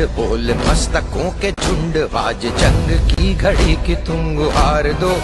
प्रचंड बोल मस्तकों के झुंड, आज जंग की घड़ी की तुम गुहार दो।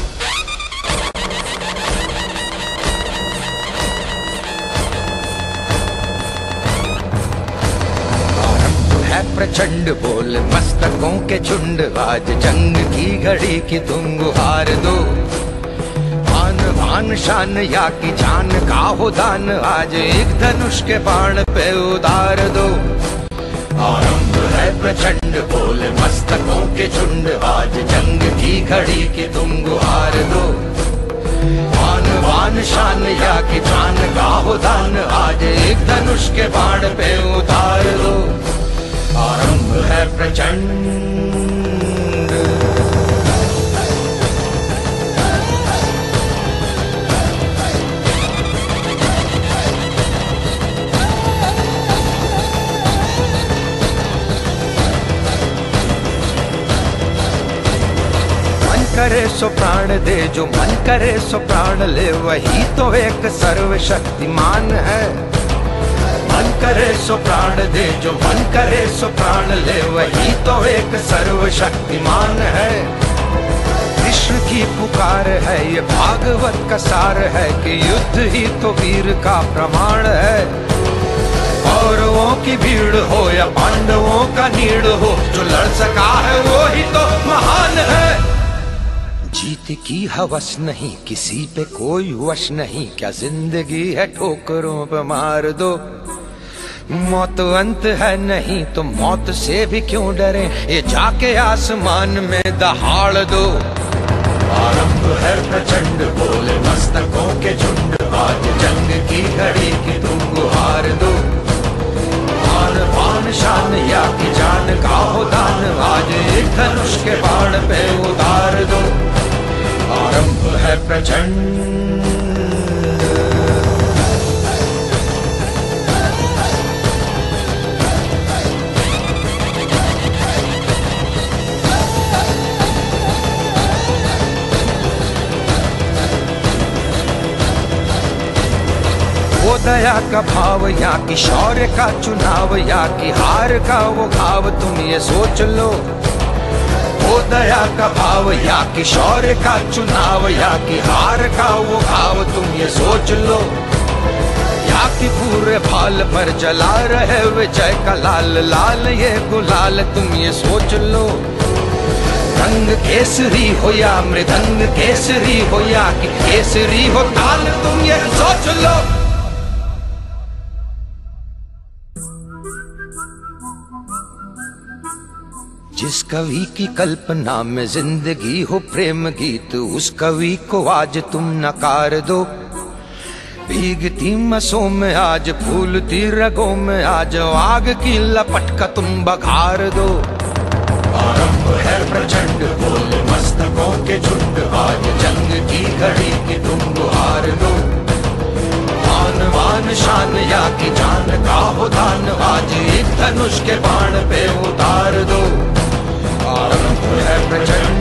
प्रचंड बोल मस्तकों के झुंड, आज जंग की घड़ी की तुम गुहार दो। आन बान शान या की जान का हो दान, आज एक धनुष के बाण पे उतार दो। आरंभ है प्रचंड बोल मस्तकों के झुंड, आज जंग की घड़ी की तुम गुहार दो। आन बान शान या की जान का हो दान, आज एक धनुष के बाण पे उतार दो। आरंभ है प्रचंड। मन करे सो प्राण दे, जो मन करे सो प्राण ले, वही तो एक सर्वशक्तिमान है। मन करे सो प्राण दे, जो मन करे सो प्राण ले, वही तो एक सर्वशक्तिमान है। कृष्ण की पुकार है, ये भागवत का सार है, कि युद्ध ही तो वीर का प्रमाण है। कौरवों की भीड़ हो या पांडवों का नीड़ हो, जो लड़ सका है वो ही तो महान है। जीत की हवस नहीं, किसी पे कोई वश नहीं, क्या जिंदगी है ठोकरों पे मार दो। मौत अंत है नहीं तो मौत से भी क्यों डरे, ये जाके आसमान में दहाड़ दो। आरंभ है प्रचंड बोले मस्तकों के झुंड, आज जंग की घड़ी की तुम गुहार दो। आन बान शान या की जान का हो दान, आज एक धनुष के बाण पे उतार दो। आरंभ है प्रचंड। वो दया का भाव या कि शौर्य का चुनाव, या कि हार का वो घाव, तुम ये सोच लो। वो दया का भाव या कि शौर्य का चुनाव, या कि हार का वो घाव, तुम ये सोच लो। या कि पूरे भाल पर जला रहे विजय का लाल लाल ये गुलाल, तुम ये सोच लो। रंग केसरी हो या मृदंग केसरी हो, या कि केसरी हो ताल, तुम ये सोच लो। जिस कवि की कल्पना में जिंदगी हो प्रेम गीत, उस कवि को आज तुम नकार दो। भीगती मसों में आज फूलती रगों में, आज आग की लपट का तुम बघार दो। आरंभ है प्रचंड बोल मस्तकों के झुंड, आज जंग की घड़ी की तुम गुहार दो। आन बान शान या की जान का हो दान, आज एक धनुष के बाण पे उतार दो। आरंभ है प्रचंड।